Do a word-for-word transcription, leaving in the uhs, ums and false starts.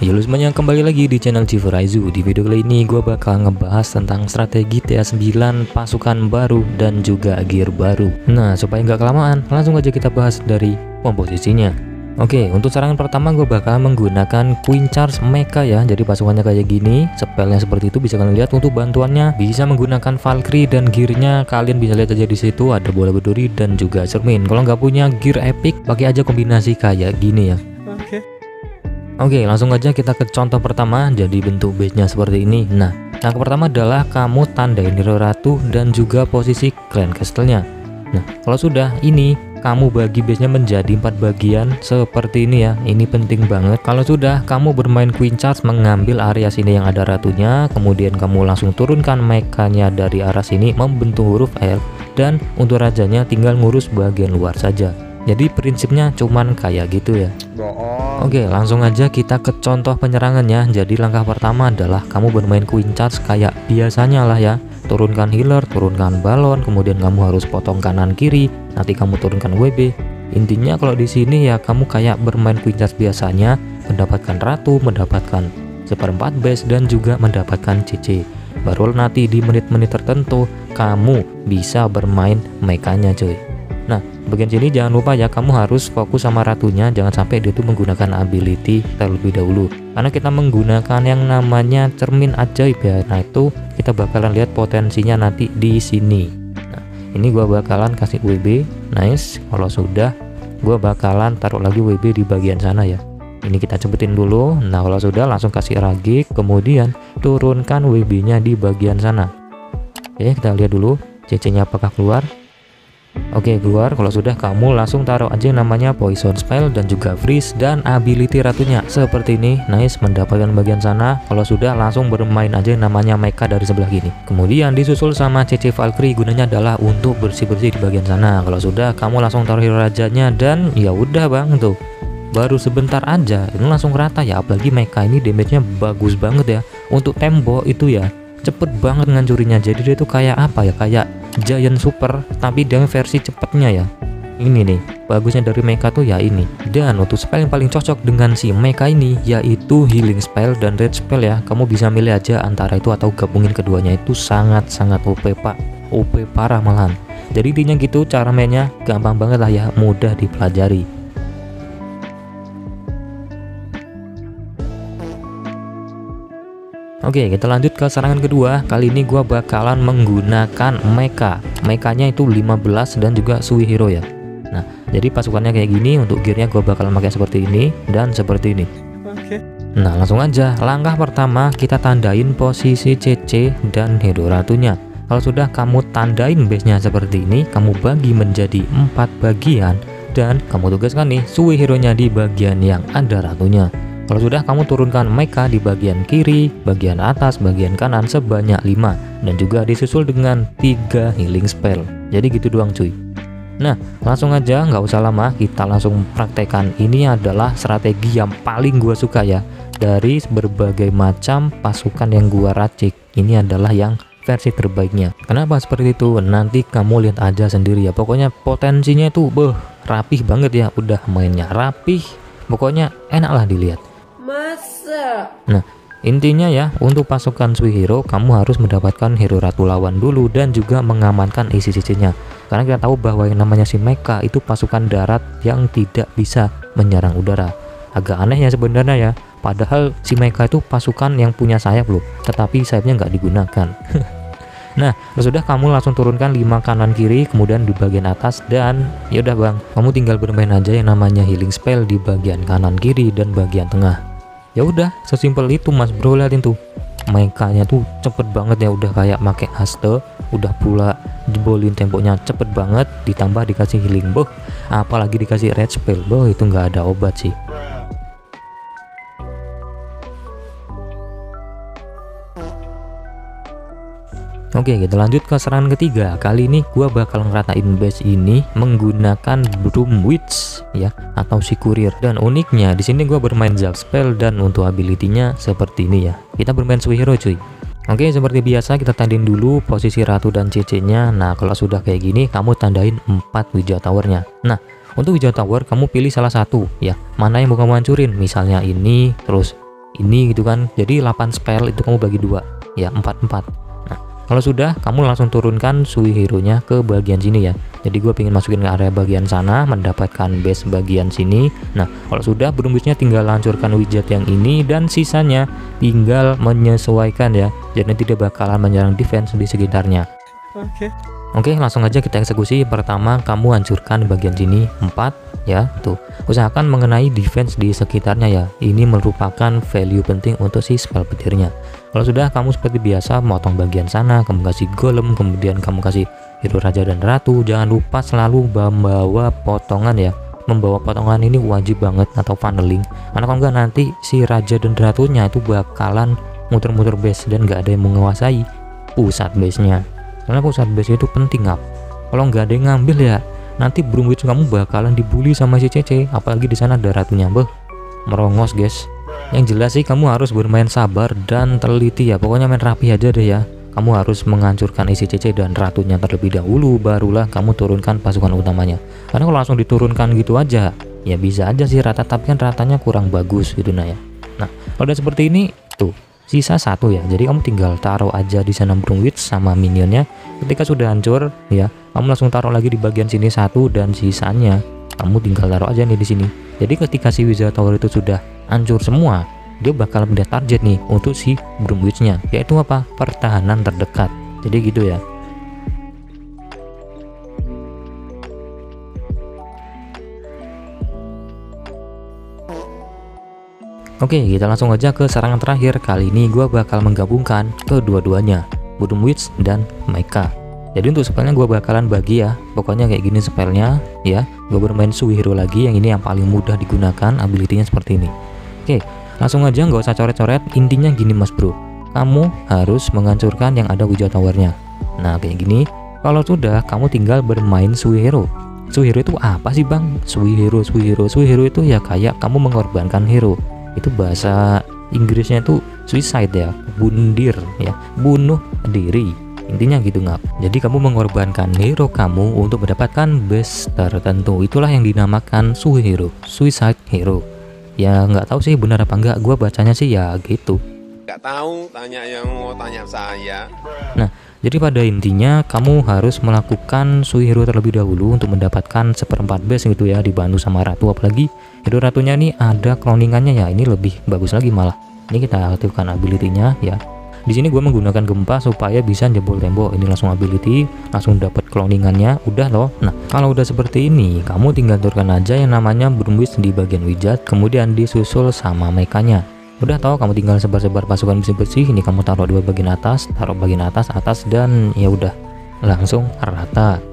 Halo semuanya, kembali lagi di channel Civeraizu. Di video kali ini gue bakal ngebahas tentang strategi T A sembilan, pasukan baru, dan juga gear baru. Nah, supaya nggak kelamaan, langsung aja kita bahas dari komposisinya. Oke, untuk serangan pertama gue bakal menggunakan Queen Charge Mecha ya. Jadi pasukannya kayak gini, spellnya seperti itu bisa kalian lihat. Untuk bantuannya bisa menggunakan Valkyrie, dan gearnya kalian bisa lihat aja di situ ada bola berduri dan juga cermin. Kalau nggak punya gear epic, pakai aja kombinasi kayak gini ya. Oke. Oke, langsung aja kita ke contoh pertama. Jadi bentuk base-nya seperti ini. Nah, yang pertama adalah kamu tandain hero ratu dan juga posisi clan castle-nya. Nah, kalau sudah ini kamu bagi base-nya menjadi empat bagian seperti ini ya. Ini penting banget. Kalau sudah kamu bermain Queen Charge, mengambil area sini yang ada ratunya, kemudian kamu langsung turunkan mekanya dari arah sini membentuk huruf L, dan untuk rajanya tinggal ngurus bagian luar saja. Jadi prinsipnya cuman kayak gitu ya. Oke, langsung aja kita ke contoh penyerangannya. Jadi langkah pertama adalah kamu bermain Queen Charge kayak biasanya lah ya. Turunkan healer, turunkan balon, kemudian kamu harus potong kanan kiri, nanti kamu turunkan W B. Intinya kalau di sini ya kamu kayak bermain Queen Charge biasanya, mendapatkan ratu, mendapatkan seperempat base, dan juga mendapatkan C C. Baru nanti di menit-menit tertentu kamu bisa bermain mekanya cuy. Nah, bagian sini jangan lupa ya, kamu harus fokus sama ratunya, jangan sampai dia tuh menggunakan ability terlebih dahulu. Karena kita menggunakan yang namanya cermin ajaib ya. Nah, itu kita bakalan lihat potensinya nanti di sini. Nah, ini gua bakalan kasih W B, nice. Kalau sudah, gua bakalan taruh lagi W B di bagian sana ya. Ini kita cepetin dulu. Nah, kalau sudah langsung kasih ragik, kemudian turunkan W B-nya di bagian sana. Oke, kita lihat dulu C C-nya apakah keluar. Oke, keluar. Kalau sudah, kamu langsung taruh aja yang namanya poison spell dan juga freeze dan ability ratunya seperti ini. Nice, mendapatkan bagian sana. Kalau sudah, langsung bermain aja yang namanya mecha dari sebelah gini. Kemudian disusul sama C C Valkyrie, gunanya adalah untuk bersih-bersih di bagian sana. Kalau sudah, kamu langsung taruh hero rajanya, dan ya udah bang, tuh baru sebentar aja ini langsung rata ya. Apalagi mecha ini damage-nya bagus banget ya. Untuk tembok itu ya cepet banget ngancurinya. Jadi dia tuh kayak apa ya, kayak Giant Super tapi dengan versi cepetnya ya. Ini nih bagusnya dari mecha tuh ya ini. Dan untuk spell yang paling cocok dengan si mecha ini yaitu healing spell dan red spell ya. Kamu bisa milih aja antara itu atau gabungin keduanya. Itu sangat-sangat O P pak, O P parah malahan. Jadi intinya gitu, cara mainnya gampang banget lah ya, mudah dipelajari. Oke, kita lanjut ke serangan kedua. Kali ini gua bakalan menggunakan mecha. Mekanya itu lima belas dan juga Suihiro ya. Nah, jadi pasukannya kayak gini. Untuk gearnya gua bakalan pakai seperti ini dan seperti ini. Oke. Nah, langsung aja. Langkah pertama kita tandain posisi C C dan hero ratunya. Kalau sudah kamu tandain base-nya seperti ini, kamu bagi menjadi empat bagian dan kamu tugaskan nih Suihiro-nya di bagian yang ada ratunya. Kalau sudah, kamu turunkan mecha di bagian kiri, bagian atas, bagian kanan sebanyak lima, dan juga disusul dengan tiga healing spell. Jadi gitu doang cuy. Nah, langsung aja nggak usah lama, kita langsung praktekkan. Ini adalah strategi yang paling gua suka ya dari berbagai macam pasukan yang gua racik. Ini adalah yang versi terbaiknya. Kenapa seperti itu? Nanti kamu lihat aja sendiri ya. Pokoknya potensinya itu beh rapih banget ya. Udah mainnya rapih, pokoknya enak lah dilihat. Masa? Nah, intinya ya, untuk pasukan Suihiro kamu harus mendapatkan hero ratu lawan dulu dan juga mengamankan isi sisinya. Karena kita tahu bahwa yang namanya si mecha itu pasukan darat yang tidak bisa menyerang udara. Agak aneh ya sebenarnya ya. Padahal si mecha itu pasukan yang punya sayap loh, tetapi sayapnya nggak digunakan. Nah, sudah kamu langsung turunkan lima kanan kiri, kemudian di bagian atas, dan ya udah bang, kamu tinggal bermain aja yang namanya healing spell di bagian kanan kiri dan bagian tengah. Ya udah, sesimpel itu mas bro. Liatin tuh mekanya tuh cepet banget ya, udah kayak make haste, udah pula jebolin temboknya cepet banget, ditambah dikasih healing boh, apalagi dikasih red spell boh, itu nggak ada obat sih. Oke, kita lanjut ke serangan ketiga. Kali ini gua bakal ngeratain base ini menggunakan Broom Witch ya, atau si kurir. Dan uniknya di sini gua bermain Zap Spell, dan untuk ability-nya seperti ini ya. Kita bermain Suihiro cuy. Oke, seperti biasa kita tandain dulu posisi ratu dan C C-nya. Nah, kalau sudah kayak gini, kamu tandain empat Wijaya Tower-nya. Nah, untuk Wijaya Tower kamu pilih salah satu ya. Mana yang mau kamu hancurin? Misalnya ini, terus ini gitu kan. Jadi delapan spell itu kamu bagi dua ya, empat empat. Nah kalau sudah, kamu langsung turunkan Suihiro nya ke bagian sini ya. Jadi gue pengen masukin ke area bagian sana, mendapatkan base bagian sini. Nah kalau sudah, Broomwitch-nya tinggal hancurkan widget yang ini, dan sisanya tinggal menyesuaikan ya. Jadi tidak bakalan menyerang defense di sekitarnya. Oke okay. Oke, langsung aja kita eksekusi. Pertama, kamu hancurkan bagian sini empat ya, tuh. Usahakan mengenai defense di sekitarnya ya. Ini merupakan value penting untuk si spell petirnya. Kalau sudah, kamu seperti biasa motong bagian sana, kamu kasih golem, kemudian kamu kasih hero raja dan ratu. Jangan lupa selalu membawa potongan ya. Membawa potongan ini wajib banget, atau funneling. Karena kalau enggak nanti si raja dan ratunya itu bakalan muter-muter base dan nggak ada yang menguasai pusat base-nya. Karena pusat base itu penting up. Kalau nggak ada yang ngambil ya, nanti Broomwitch kamu bakalan dibully sama si C C. Apalagi di sana ada ratunya, beh, merongos guys. Yang jelas sih kamu harus bermain sabar dan teliti ya. Pokoknya main rapi aja deh ya. Kamu harus menghancurkan isi C C dan ratunya terlebih dahulu, barulah kamu turunkan pasukan utamanya. Karena kalau langsung diturunkan gitu aja, ya bisa aja sih rata, tapi kan ratanya kurang bagus gitu nah ya. Nah kalau udah seperti ini tuh, sisa satu ya. Jadi kamu tinggal taruh aja di sana Broomwitch sama minionnya. Ketika sudah hancur ya, kamu langsung taruh lagi di bagian sini satu, dan sisanya kamu tinggal taruh aja nih di sini. Jadi ketika si Wizard Tower itu sudah hancur semua, dia bakal pindah target nih untuk si Broomwitch-nya, yaitu apa? Pertahanan terdekat. Jadi gitu ya. Oke, kita langsung aja ke serangan terakhir. Kali ini gue bakal menggabungkan kedua-duanya, Broomwitch dan Mecha. Jadi untuk spellnya gue bakalan bagi ya. Pokoknya kayak gini spellnya ya. Gue bermain Suihiro lagi, yang ini yang paling mudah digunakan, ability-nya seperti ini. Oke, langsung aja, nggak usah coret-coret. Intinya gini mas bro, kamu harus menghancurkan yang ada Wizard Tower-nya. Nah kayak gini. Kalau sudah, kamu tinggal bermain Suihiro. Suihiro itu apa sih bang? Suihiro, Suihiro, Suihiro itu ya kayak kamu mengorbankan hero. Itu bahasa Inggrisnya itu suicide ya, bundir ya, bunuh diri, intinya gitu ngap. Jadi kamu mengorbankan hero kamu untuk mendapatkan base tertentu. Itulah yang dinamakan Suihiro, suicide hero. Ya nggak tahu sih benar apa enggak, gua bacanya sih ya gitu. Nggak tahu, tanya yang mau tanya saya. Nah jadi pada intinya kamu harus melakukan Suihiro terlebih dahulu untuk mendapatkan seperempat base gitu ya, dibantu sama ratu. Apalagi hero ratunya nih ada cloningannya ya, ini lebih bagus lagi malah. Ini kita aktifkan ability-nya ya. Di sini gue menggunakan gempa supaya bisa jebol tembok. Ini langsung ability, langsung dapat cloningannya, udah loh. Nah kalau udah seperti ini, kamu tinggal turunkan aja yang namanya Broomwitch di bagian widget, kemudian disusul sama mekanya. Udah tahu, kamu tinggal sebar-sebar pasukan bersih-bersih. Ini kamu taruh dua bagian atas, taruh bagian atas, atas, dan ya udah langsung rata.